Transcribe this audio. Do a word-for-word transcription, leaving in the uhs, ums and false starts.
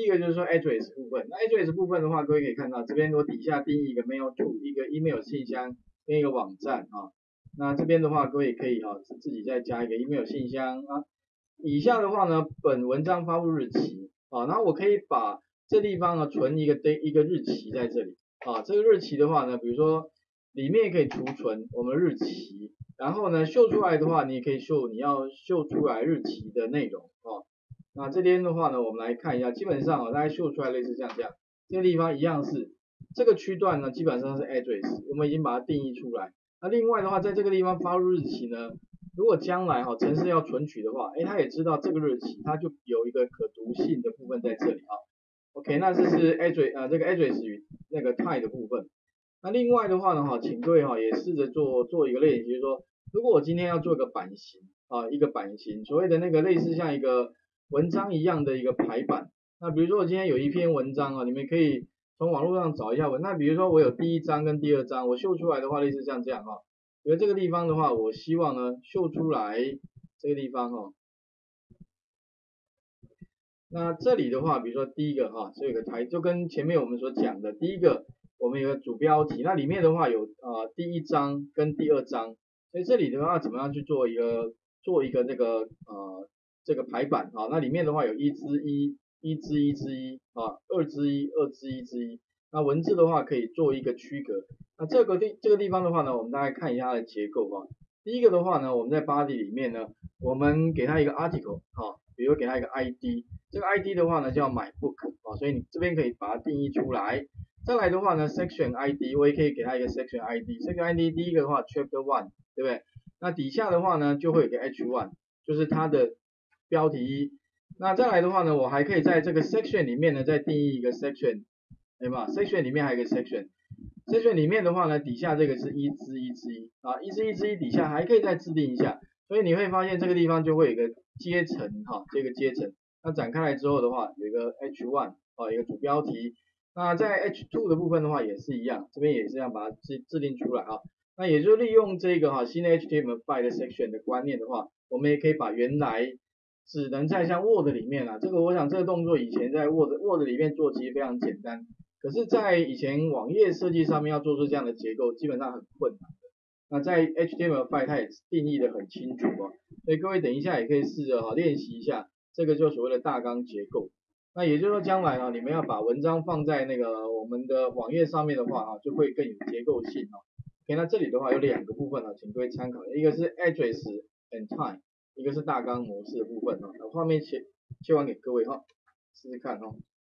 第一个就是说 address 部分，那 address 部分的话，各位可以看到这边我底下定义一个 mail to 一个 email 信箱跟一个网站啊。那这边的话，各位可以啊自己再加一个 email 信箱啊。以下的话呢，本文章发布日期啊，然后我可以把这地方呢存一个 day 一个日期在这里啊。这个日期的话呢，比如说里面可以储存我们日期，然后呢秀出来的话，你也可以秀你要秀出来日期的内容啊。那这边的话呢，我们来看一下，基本上啊，大概秀出来类似像这样，这个地方一样是这个区段呢，基本上是 address， 我们已经把它定义出来。那另外的话，在这个地方发布日期呢，如果将来哈、啊、程式要存取的话，哎，它也知道这个日期，它就有一个可读性的部分在这里啊。OK， 那这是 address 啊、呃、这个 address 与那个 type 的部分。那另外的话呢哈，请各位哈也试着做做一个练习，就是说，如果我今天要做一个版型啊，一个版型，所谓的那个类似像一个文章一样的一个排版。那比如说我今天有一篇文章啊，你们可以从网络上找一下文。那比如说我有第一章跟第二章，我秀出来的话类似像这样哈。比如这个地方的话，我希望呢秀出来这个地方哈。那这里的话，比如说第一个哈，这个台就跟前面我们所讲的，第一个我们有个主标题，那里面的话有呃第一章跟第二章，所以这里的话怎么样去做一个做一个这个呃这个排版啊？那里面的话有一之一、一之一之一啊、二之一、二之一之一。那文字的话可以做一个区隔。那这个地这个地方的话呢，我们大概看一下它的结构啊。第一个的话呢，我们在 body 里面呢，我们给它一个 article 啊，比如给它一个 I D， 这个 I D 的话呢叫 my book 啊，所以你这边可以把它定义出来。再来的话呢 ，section I D 我也可以给它一个 section I D，section I D 第一个的话 chapter one， 对不对？那底下的话呢就会有个 H one， 就是它的标题一。那再来的话呢，我还可以在这个 section 里面呢再定义一个 section， 对吧 ？section 里面还有一个 section。section 里面的话呢，底下这个是一之一之一啊，一之一之一底下还可以再制定一下，所以你会发现这个地方就会有一个阶层哈，这个阶层。那展开来之后的话，有一个 H one 啊，一个主标题。那在 H two 的部分的话也是一样，这边也是要把它制制定出来啊。那也就利用这个哈新的 H T M L five 的 section 的观念的话，我们也可以把原来只能在像 Word 里面啊，这个我想这个动作以前在 Word Word 里面做其实非常简单。可是，在以前网页设计上面要做出这样的结构，基本上很困难的。那在 H T M L five 它也定义的很清楚哦，所以各位等一下也可以试着哈练习一下，这个就所谓的大纲结构。那也就是说，将来啊，你们要把文章放在那个我们的网页上面的话啊，就会更有结构性哦。OK， 那这里的话有两个部分啊，请各位参考，一个是 address and time， 一个是大纲模式的部分啊。画面切切换给各位哈，试试看哈。